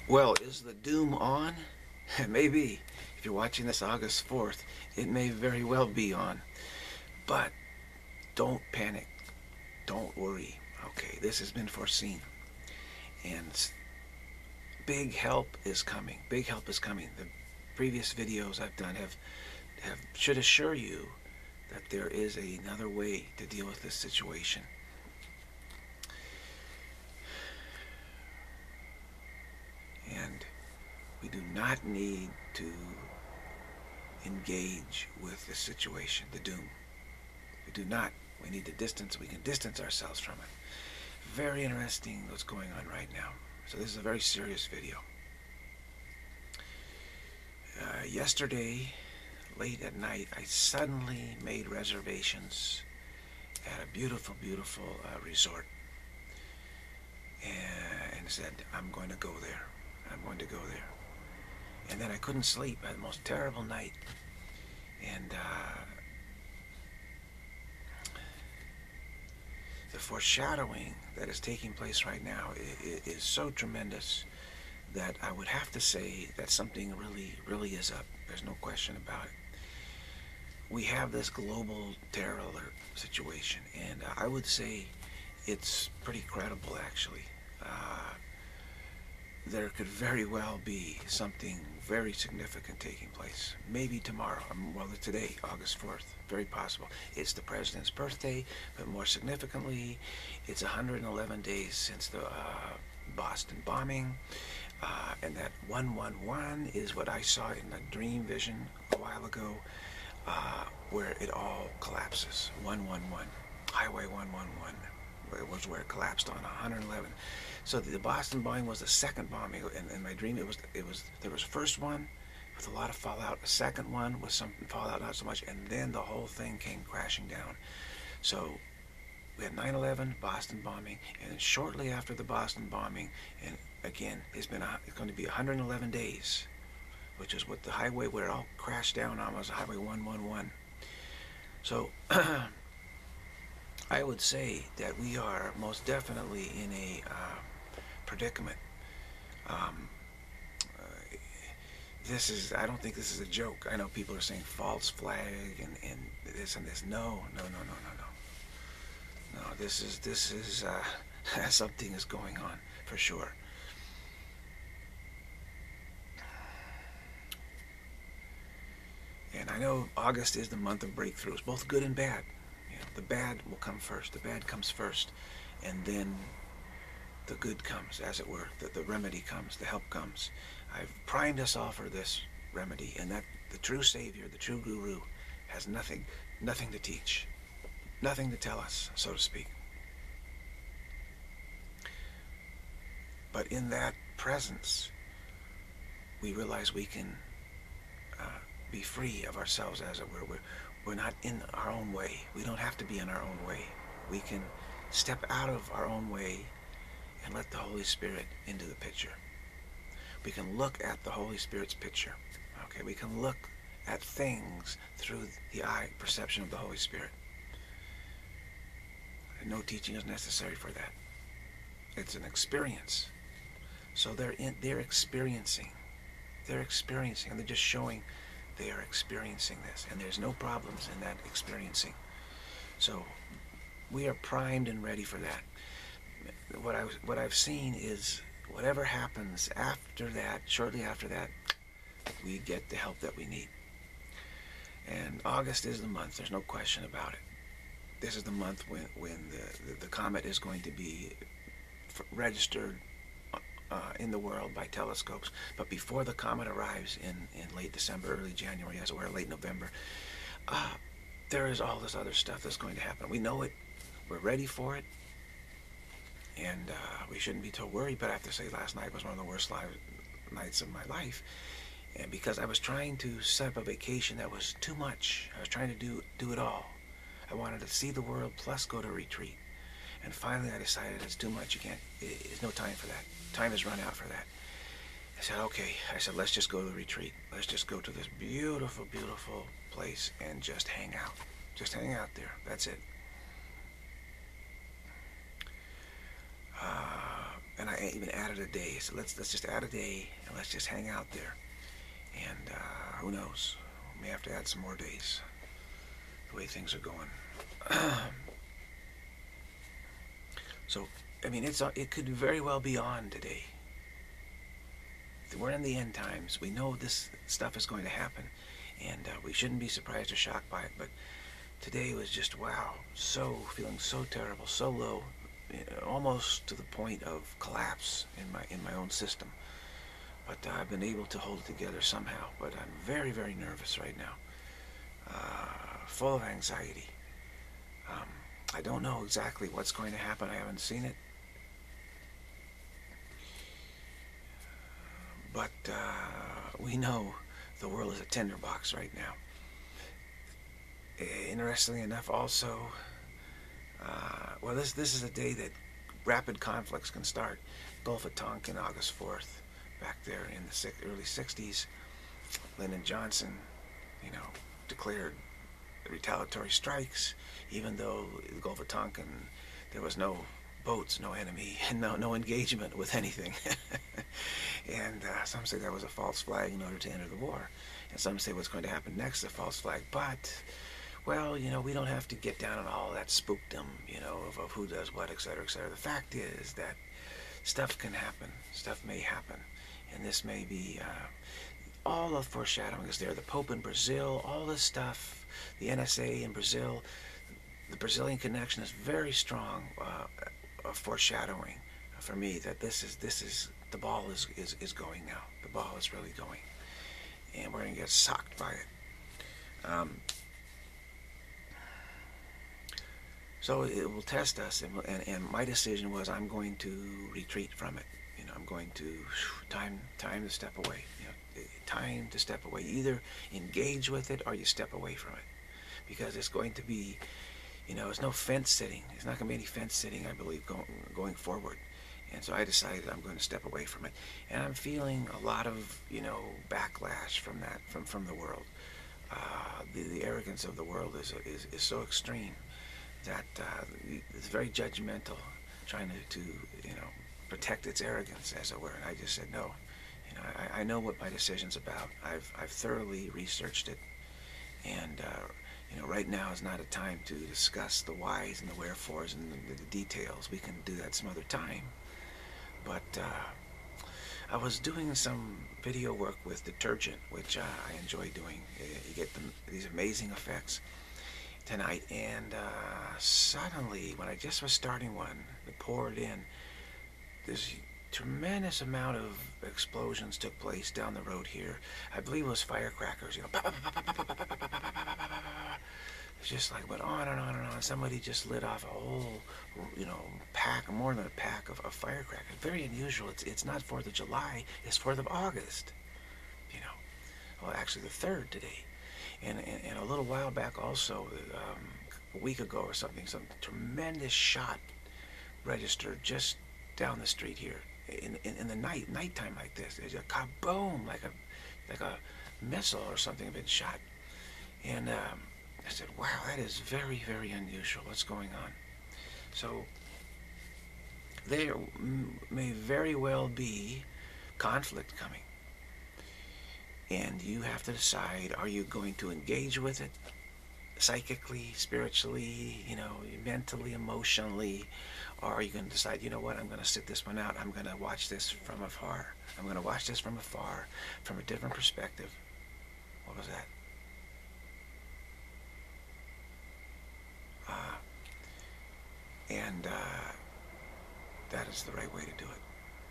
Well, is the doom on? Maybe. If you're watching this August 4th, it may very well be on. But don't panic. Don't worry. Okay, this has been foreseen. And big help is coming. Big help is coming. The previous videos I've done should assure you that there is another way to deal with this situation. And we do not need to engage with the situation, the doom. We do not. We need to distance. We can distance ourselves from it. Very interesting what's going on right now. So this is a very serious video. Yesterday, late at night, I suddenly made reservations at a beautiful, beautiful resort. And said, I'm going to go there. I'm going to go there. And then I couldn't sleep. I had the most terrible night. And the foreshadowing that is taking place right now is so tremendous that I would have to say that something really, really is up. There's no question about it. We have this global terror alert situation, and I would say it's pretty credible, actually. There could very well be something very significant taking place. Maybe tomorrow, well, today, August 4th, very possible. It's the president's birthday, but more significantly, it's 111 days since the Boston bombing, and that 111 is what I saw in a dream vision a while ago, where it all collapses. 111, Highway 111. It was where it collapsed on 111. So the Boston bombing was the second bombing. In my dream, there was first one with a lot of fallout. The second one was some fallout, not so much, and then the whole thing came crashing down. So we had 9/11, Boston bombing, and then shortly after the Boston bombing, and again, it's going to be 111 days, which is what the highway where it all crashed down on was Highway 111. So I would say that we are most definitely in a predicament. I don't think this is a joke. I know people are saying false flag and this and this. No. No, this is something is going on for sure. And I know August is the month of breakthroughs, both good and bad. The bad will come first. The bad comes first, and then the good comes, as it were. The remedy comes. The help comes. I've primed us all for this remedy, and that the true Savior, the true Guru, has nothing to teach, nothing to tell us, so to speak. But in that presence, we realize we can be free of ourselves, as it were. We're not in our own way. We don't have to be in our own way. We can step out of our own way and let the Holy Spirit into the picture. We can look at the Holy Spirit's picture. Okay, we can look at things through the eye perception of the Holy Spirit. And no teaching is necessary for that. It's an experience. So they're experiencing. They're experiencing, and they're just showing they are experiencing this, and there's no problems in that experiencing. So we are primed and ready for that. What I've seen is whatever happens after that, shortly after that, we get the help that we need. And August is the month. There's no question about it. This is the month when the comet is going to be registered in the world by telescopes. But before the comet arrives in late December, early January, as it were, late November, there is all this other stuff that's going to happen. We know it. We're ready for it. And we shouldn't be too worried. But I have to say, last night was one of the worst nights of my life. And because I was trying to set up a vacation that was too much. I was trying to do it all. I wanted to see the world plus go to retreat. And finally I decided it's too much. There's no time for that. Time has run out for that. I said, okay. I said, let's just go to the retreat. Let's just go to this beautiful, beautiful place and just hang out. Just hang out there. That's it. And I even added a day. So let's just add a day and let's just hang out there. And who knows? We may have to add some more days. The way things are going. So I mean, it could very well be on today. We're in the end times. We know this stuff is going to happen, and we shouldn't be surprised or shocked by it. But today was just wow, feeling so terrible, so low, almost to the point of collapse in my own system. But I've been able to hold it together somehow. But I'm very, very nervous right now, full of anxiety. I don't know exactly what's going to happen. I haven't seen it. But we know the world is a tinderbox right now. Interestingly enough, also, well, this is a day that rapid conflicts can start. Gulf of Tonkin, August 4th, back there in the early 60s, Lyndon Johnson, declared retaliatory strikes, even though the Gulf of Tonkin, there was no boats, no enemy, and no engagement with anything. And some say that was a false flag in order to enter the war. And some say what's going to happen next is a false flag. But, well, we don't have to get down on all that spookdom, of who does what, etc., etc. The fact is that stuff can happen. Stuff may happen. And this may be all the foreshadowing is there. The Pope in Brazil, all this stuff, the NSA in Brazil, the Brazilian connection is very strong foreshadowing for me that this is the ball is going now. The ball is really going, and we're going to get socked by it. So it will test us, and my decision was I'm going to retreat from it. I'm going to time to step away. Time to step away. Either engage with it or you step away from it, because it's going to be, it's no fence sitting. There's not going to be any fence sitting, I believe, going forward. And so I decided I'm going to step away from it. And I'm feeling a lot of, backlash from that, from the world. The arrogance of the world is so extreme that it's very judgmental, trying to protect its arrogance, as it were. And I just said no. I know what my decision's about. I've thoroughly researched it, and right now is not a time to discuss the whys and the wherefores and the details. We can do that some other time. But I was doing some video work with detergent, which I enjoy doing. You get these amazing effects tonight, and suddenly, when I just was starting one, to pour it in, this tremendous amount of explosions took place down the road here. I believe it was firecrackers, It's just like went on and on and on. Somebody just lit off a whole, pack, more than a pack of firecrackers. Very unusual. It's not 4th of July. It's 4th of August. Well, actually the 3rd today. And a little while back also, a week ago or something, some tremendous shot registered just down the street here. In the nighttime like this, there's a kaboom, like a missile or something had been shot. And I said, wow, that is very, very unusual. What's going on? So there may very well be conflict coming. And you have to decide, are you going to engage with it psychically, spiritually, mentally, emotionally, or are you going to decide, what, I'm going to sit this one out. I'm going to watch this from afar. I'm going to watch this from afar, from a different perspective. What was that? And that is the right way to do it.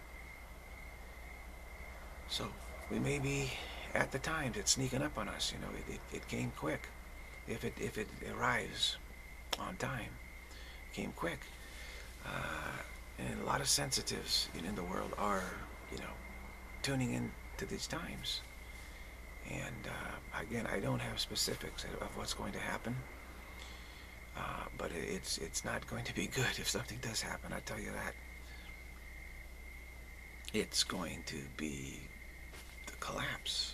So we may be at the times it's sneaking up on us. It came quick. If it arrives on time, it came quick. And a lot of sensitives in the world are, tuning in to these times. And again, I don't have specifics of what's going to happen. But it's not going to be good if something does happen, I tell you that. It's going to be the collapse.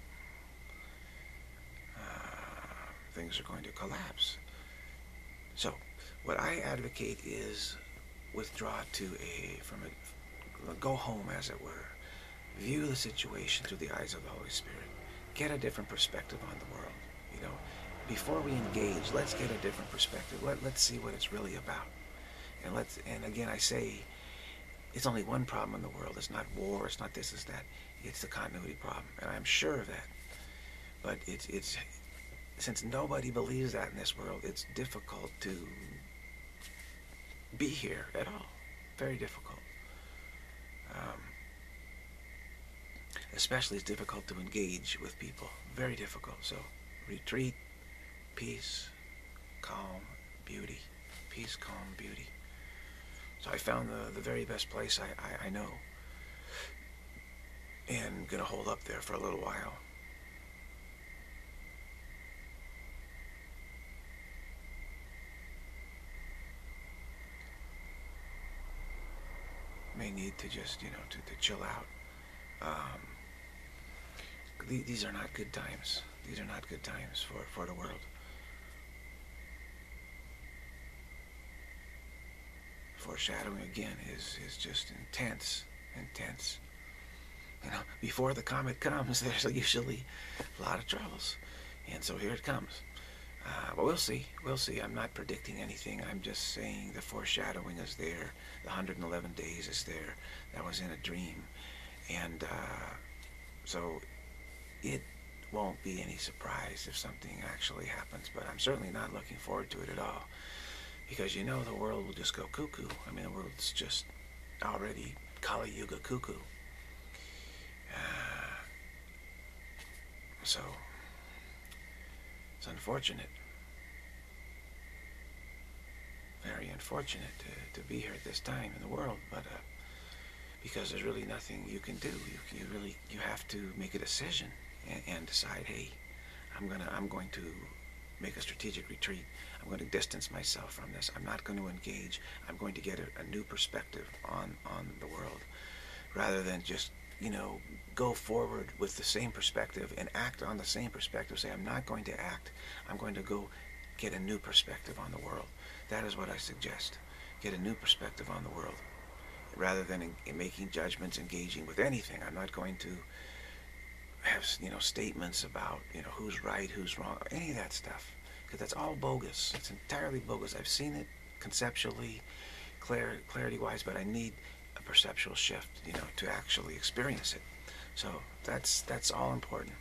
Things are going to collapse. So what I advocate is withdraw from go home, as it were. View the situation through the eyes of the Holy Spirit. Get a different perspective on the world. You know, before we engage, let's get a different perspective. Let's see what it's really about. And again, I say, it's only one problem in the world. It's not war. It's not this. It's that. It's the continuity problem, and I'm sure of that. But it's since nobody believes that in this world, it's difficult to be here at all. Very difficult. Especially it's difficult to engage with people. Very difficult. So retreat, peace, calm, beauty. Peace, calm, beauty. So I found the very best place I know. And I'm going to hold up there for a little while. May need to just, to chill out. These are not good times. These are not good times for the world. Foreshadowing again is just intense. Before the comet comes, there's usually a lot of troubles, and so here it comes. But we'll see. I'm not predicting anything. I'm just saying the foreshadowing is there. The 111 days is there. That was in a dream, and so it won't be any surprise if something actually happens. But I'm certainly not looking forward to it at all, because the world will just go cuckoo. I mean, the world's just already Kali Yuga cuckoo. So it's unfortunate, very unfortunate to be here at this time in the world, but because there's really nothing you can do. You have to make a decision and decide, hey, I'm going to make a strategic retreat. I'm going to distance myself from this. I'm not going to engage. I'm going to get a new perspective on the world, rather than just go forward with the same perspective and act on the same perspective. Say, I'm not going to act. I'm going to go get a new perspective on the world. That is what I suggest. Get a new perspective on the world, rather than in making judgments, engaging with anything. I'm not going to have statements about who's right, who's wrong, any of that stuff, because that's all bogus. It's entirely bogus. I've seen it conceptually, clarity-wise, but I need a perceptual shift, to actually experience it. So that's all important.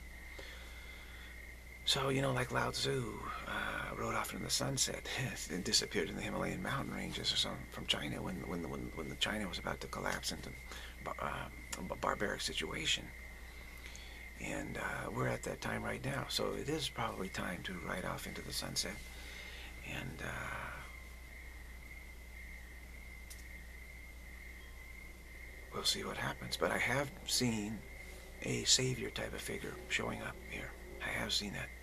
So like Lao Tzu rode off into the sunset and disappeared in the Himalayan mountain ranges or something from China when the China was about to collapse into a barbaric situation. And we're at that time right now. So it is probably time to ride off into the sunset. And we'll see what happens. But I have seen a savior type of figure showing up here. I have seen that.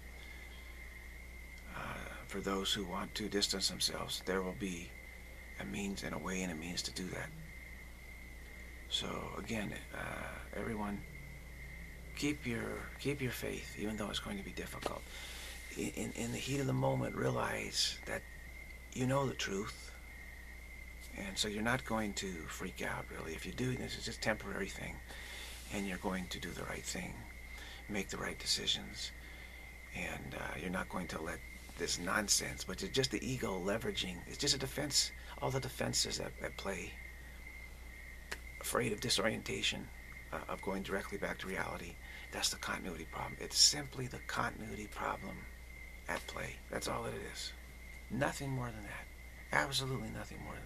For those who want to distance themselves, there will be a means and a way and a means to do that. So again, everyone, keep your faith, even though it's going to be difficult. In the heat of the moment, realize that you know the truth, and so you're not going to freak out, really. If you do, this is just a temporary thing, and you're going to do the right thing, make the right decisions, and you're not going to let this nonsense, which is just the ego leveraging. It's just a defense. All the defenses at play. Afraid of disorientation, of going directly back to reality. That's the continuity problem. It's simply the continuity problem at play. That's all it is. Nothing more than that. Absolutely nothing more than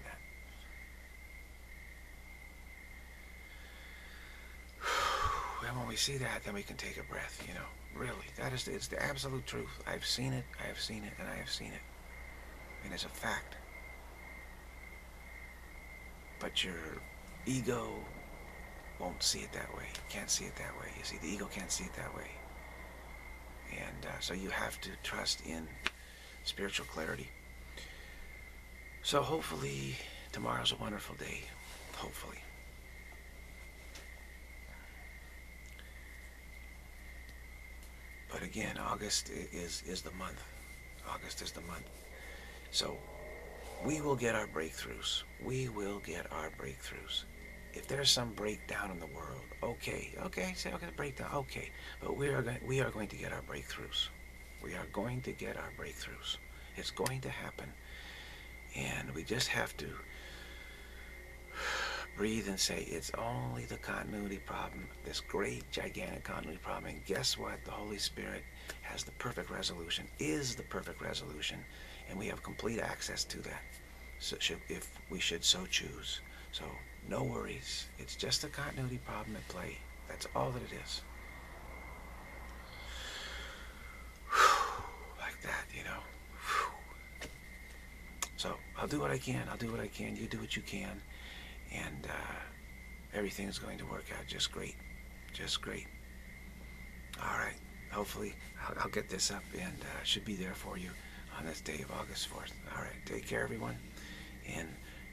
that. And when we see that, then we can take a breath, Really, it's the absolute truth. I've seen it, I have seen it, and I have seen it. And it's a fact. But your ego won't see it that way. Can't see it that way. You see, the ego can't see it that way. And so you have to trust in spiritual clarity. So hopefully tomorrow's a wonderful day. Hopefully. But again, August is the month. August is the month. So we will get our breakthroughs. We will get our breakthroughs. if there's some breakdown in the world, okay, say okay, breakdown, okay, but we are going to get our breakthroughs. We are going to get our breakthroughs. It's going to happen, and we just have to breathe and say it's only the continuity problem, this great gigantic continuity problem. And guess what? The Holy Spirit has the perfect resolution, is the perfect resolution, and we have complete access to that. So if we should so choose. So no worries. It's just a continuity problem at play. That's all that it is. Like that, you know. So I'll do what I can. I'll do what I can. You do what you can. And everything is going to work out just great. Just great. All right. Hopefully I'll get this up and should be there for you on this day of August 4th. All right. Take care, everyone. And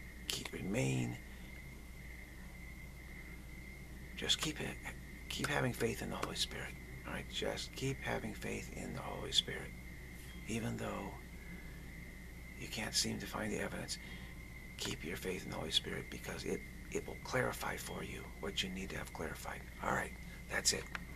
just keep having faith in the Holy Spirit. All right, just keep having faith in the Holy Spirit, even though you can't seem to find the evidence. Keep your faith in the Holy Spirit, because it will clarify for you what you need to have clarified. All right, that's it.